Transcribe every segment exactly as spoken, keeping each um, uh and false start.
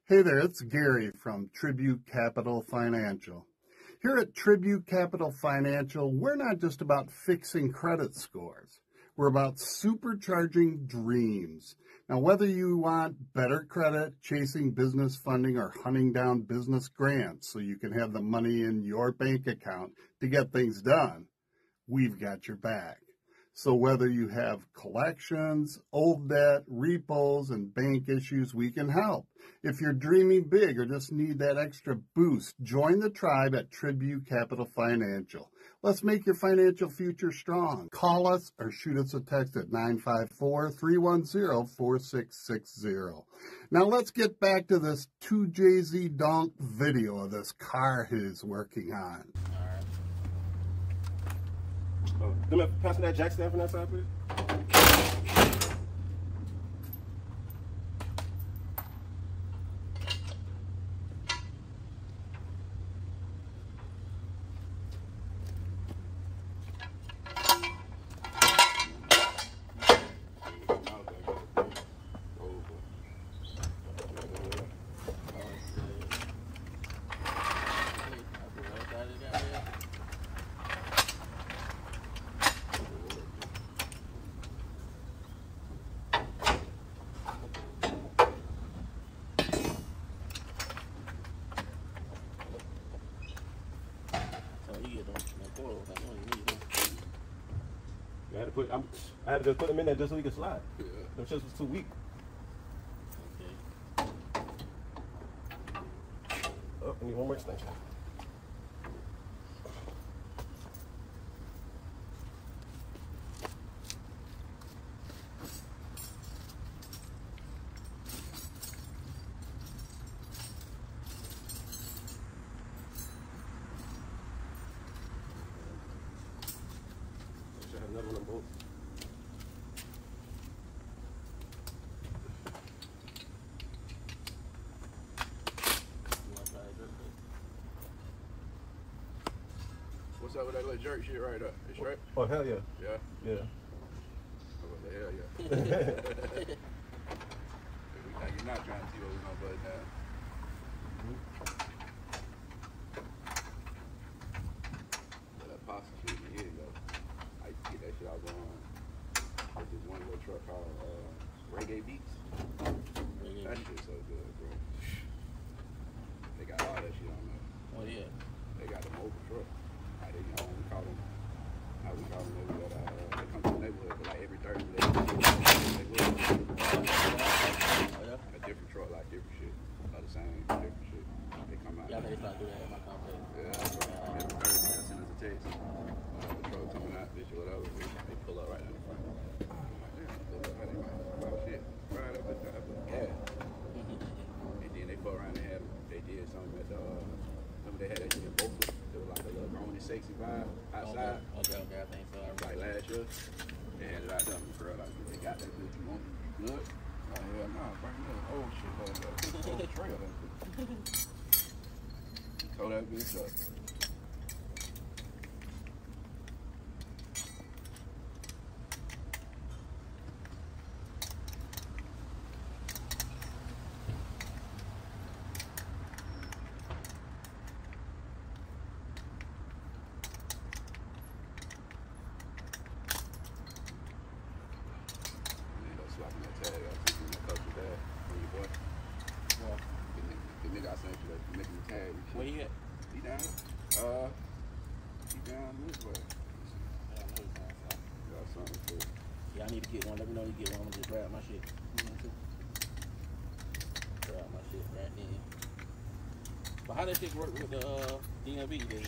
Hey there, it's Gary from Tribute Capital Financial. Here at Tribute Capital Financial, we're not just about fixing credit scores. We're about supercharging dreams. Now, whether you want better credit, chasing business funding, or hunting down business grants so you can have the money in your bank account to get things done, we've got your back. So whether you have collections, old debt, repos, and bank issues, we can help. If you're dreaming big or just need that extra boost, join the tribe at Tribute Capital Financial. Let's make your financial future strong. Call us or shoot us a text at nine five four, three one zero, four six six zero. Now let's get back to this two J Z Donk video of this car he's working on. Oh, do me pass me that jack stand from that side, please. I had to put, I'm, I had to put them in there just so he could slide. Yeah. Them shits was too weak. Okay. Oh, I need one more extension. I have another one on both. What's up with that little jerk shit right there? It's right? Oh, hell yeah. Yeah? Yeah. Oh, what the hell yeah. You're not trying to see what we're going to buzz down. That pasta shit, here you go. I used to get that shit out going. There's this one little truck called uh, Reggae Beats. Reggae that shit's so good, bro. They got all that shit on there. Oh, yeah. They got the mobile truck. Like they, you know, we call them, how we call them, they, got, uh, they come to the neighborhood, but like every Thursday, they, they will. Oh, yeah? A different truck, like different shit. Not the same, different shit. They come out. Y'all better start doing that in my complex. Yeah, every Thursday, I send us a text. Uh, the truck coming out, bitch, or whatever. They pull up right in the front. I'm like, damn, pull up right in my oh, shit. Right up at the gas. And then they fuck around and had, they did something at the, uh, remember they had that shit in Boca? It was like a little grown and sexy vibe outside. Okay, okay, I think so. Like last year. They had it out there, girl, like, they got that good, you want it? You good? Oh, hell no, bring that old shit like that. Old trail that bitch. Told that bitch up. Slapping that tag out, taking that coach with that on your boy. What? The nigga, the nigga I sent you that making the tag. Where he at? He down. Uh, he down this way. Yeah, I know he's down south. Got something for you. Yeah, I need to get one. Let me know you get one. I'm gonna just grab my shit. Mm-hmm. Grab my shit right then. But how that shit work with the uh, D M V, dude?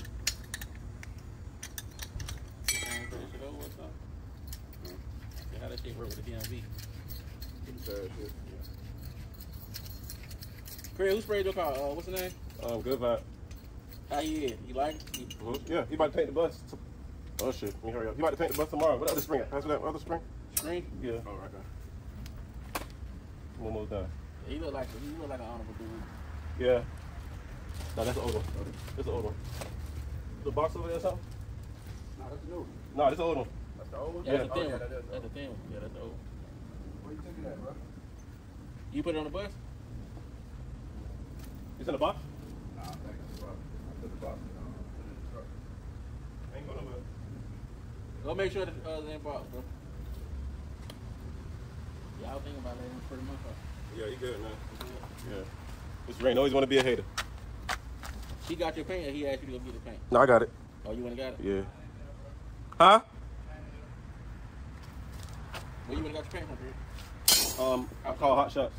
Finish it over or something? Huh? Yeah, how that shit work with the D M V? The tag shit. Yeah. Craig, who sprayed your car? Uh, what's the name? Um, good vibe. How he is? You like it? He, Mm-hmm. Yeah, he about to paint the bus. Oh shit, let me hurry up. He about to paint the bus tomorrow. What other spring? Pass me that other spring. Screen? Yeah. Oh, right there. Almost done. Yeah, he look like he look like an honorable dude. Yeah. No, that's the old one. That's the old one. The box over there or something? No, that's the new one. No, that's the old one. That's the old one? Yeah, that's Oh, the thin yeah, one. that is the That's old the thin one. Yeah, that's the old one. one. Where you taking that, bro? You put it on the bus? It's in the box? Nah, I'm back in the truck. I put the box in, uh, put it in the truck. Ain't going nowhere. Go make sure the uh, the inbox, bro. Yeah, I was thinking about that in pretty much. Yeah, you good, man. Yeah. Mister Rain always want to be a hater. He got your paint, or he asked you to go get the paint? No, I got it. Oh, you went and got it? Yeah. Huh? Where you went and got your paint from, dude? Um, I call Hot Shots.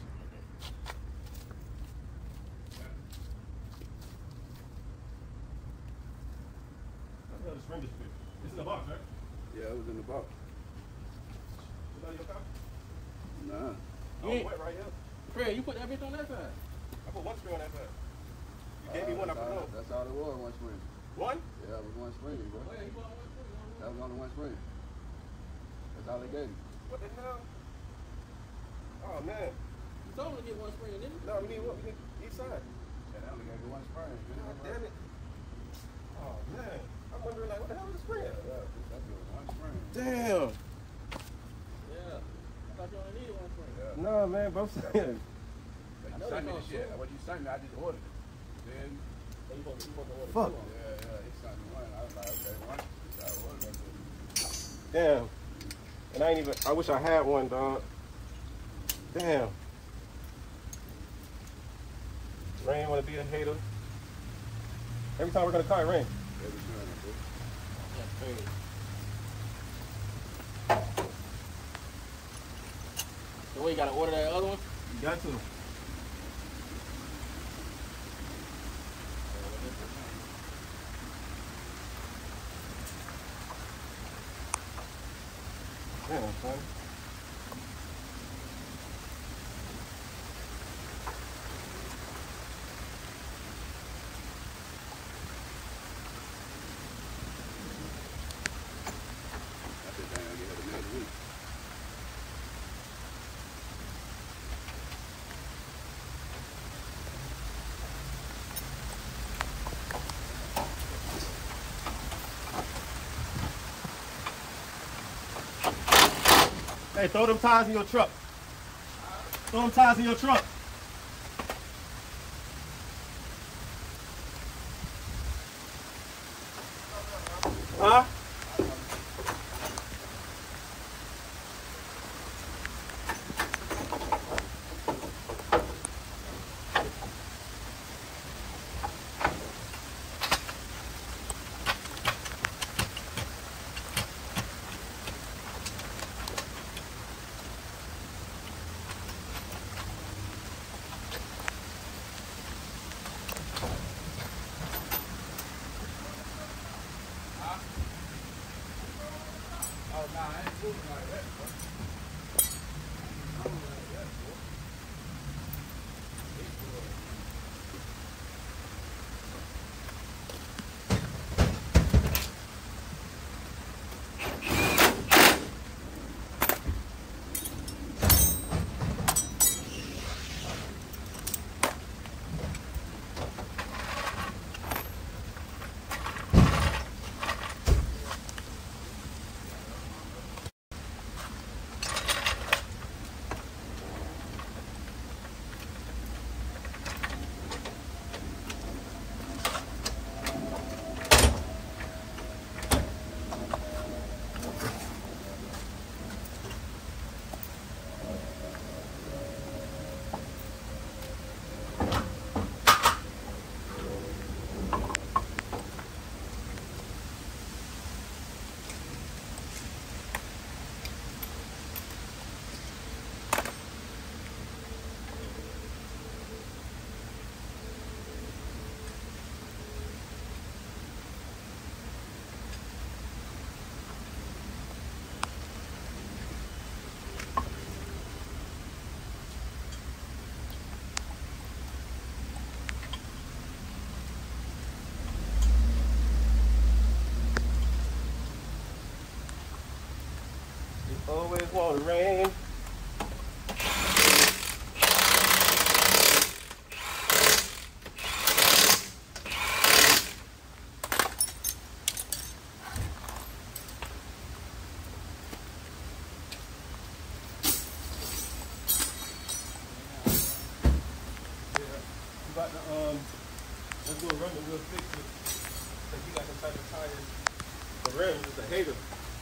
How the spring disappeared? It's in the box, right? Yeah, it was in the box. Is that your car? Nah. Oh, ain't- wet right here. Fred, you put that bitch on that side. I put one spring on that side. You gave me Uh, one, I that's put all- one. That's all it was, one spring. One? Yeah, it was one spring, bro. Oh, yeah, you bought one too. That was only one spring. That's all they gave me. What the hell? Oh, man. You told him to get one spring, didn't you? No, we need what? We need each side. Yeah, they only gave me one spring. God damn it. Oh, man. I'm wondering, like, what the hell is the spring at? Yeah, that's just one spring. Damn. Yeah. I thought you only needed one spring. Yeah. No, man, both sides. But I you know sent me they the cost shit. two. What you sent me, I just ordered it. Then, So you supposed to, you supposed to order Fuck. two on. yeah, yeah, he sent me one. I was like, okay, one. So I ordered it. Damn. And I ain't even, I wish I had one, dog. Damn. Rain wanna be a hater. Every time we're gonna car, it rain. Every time, bro. That's crazy. So what, you gotta order that other one? You got to. Damn, son. I said, damn, you had a minute week. Hey, throw them tires in your truck. Throw them tires in your truck. Huh? Oh, nah, I ain't moving like that, bro. I'm moving like that, bro. Always want to rain. You got the Um, let's go run it. We'll fix it. Cause he got some type of tires. The rim is a hater.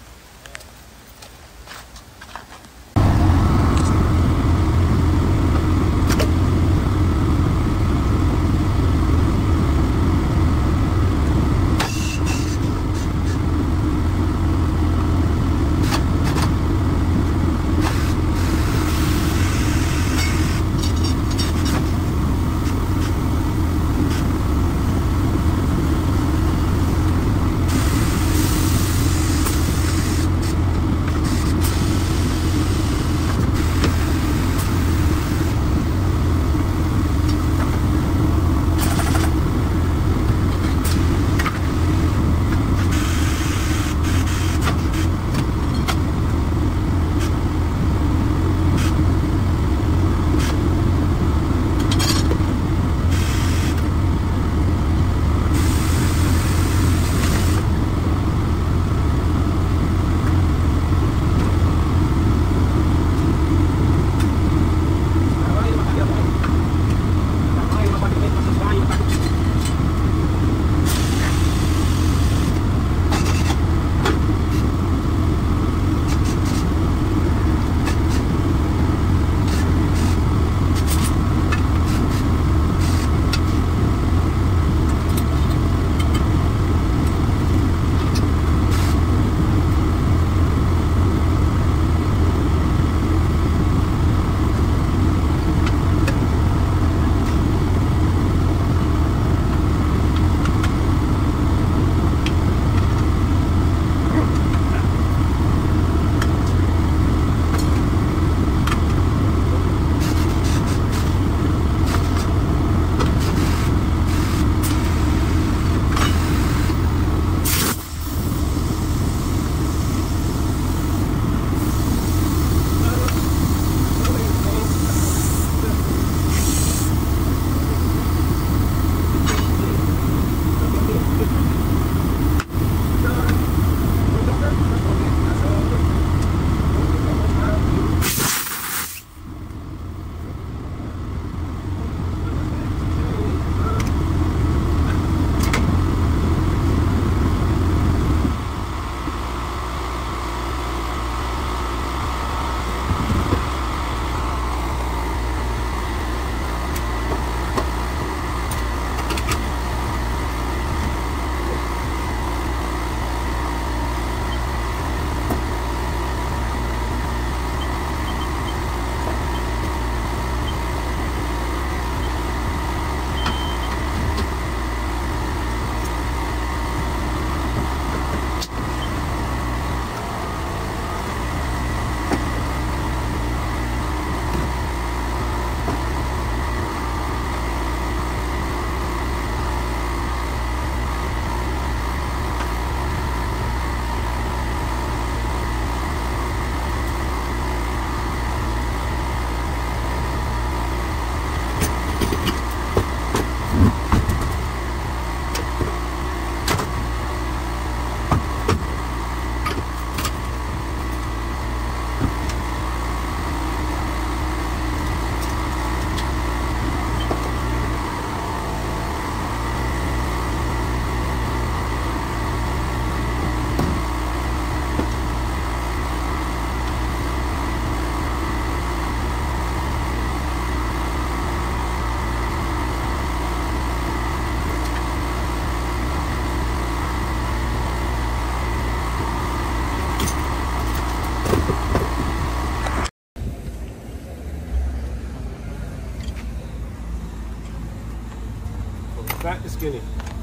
Fat to skinny.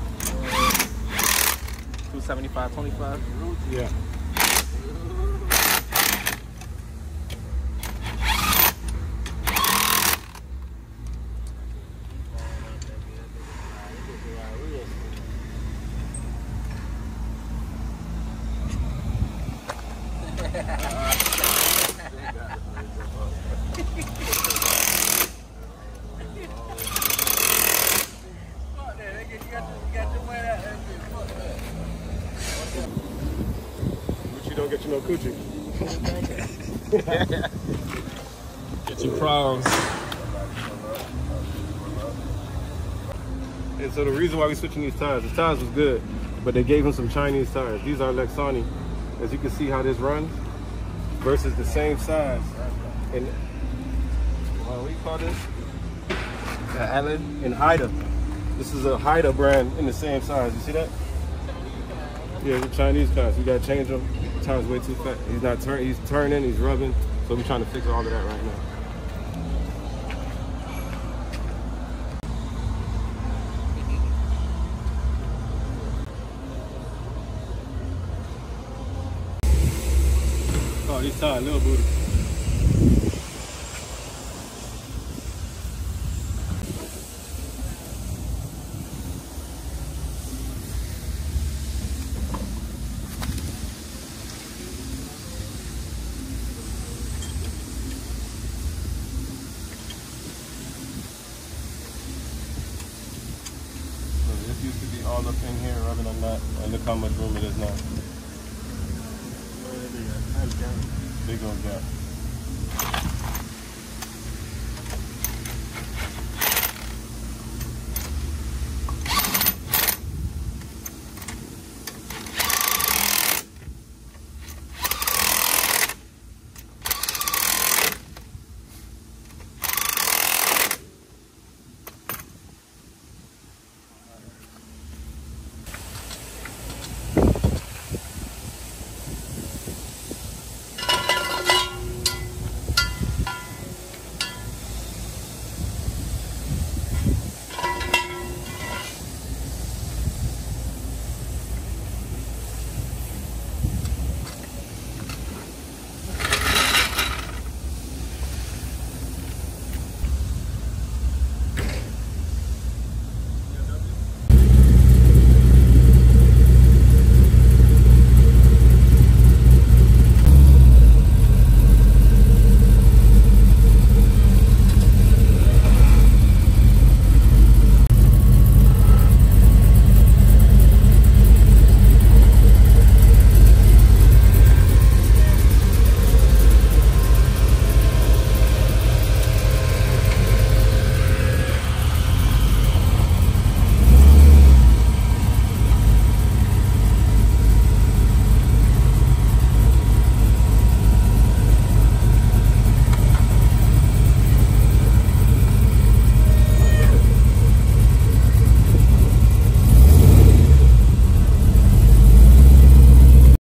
two seventy-five, twenty-five. Yeah. Don't get you no coochie. Get you pros. And so the reason why we're switching these tires, the tires was good, but they gave him some Chinese tires. These are Lexani. As you can see how this runs versus the same size. And uh, what do you call this? Uh, Allen and Haida. This is a Haida brand in the same size. You see that? Yeah, the Chinese cars. We gotta change them. The tire's way too fat. He's not turning. He's turning. He's rubbing. So we're trying to fix all of that right now. Oh, these tires, little booty. This used to be all up in here, rubbing on that, and look how much room it is now. Big old gap.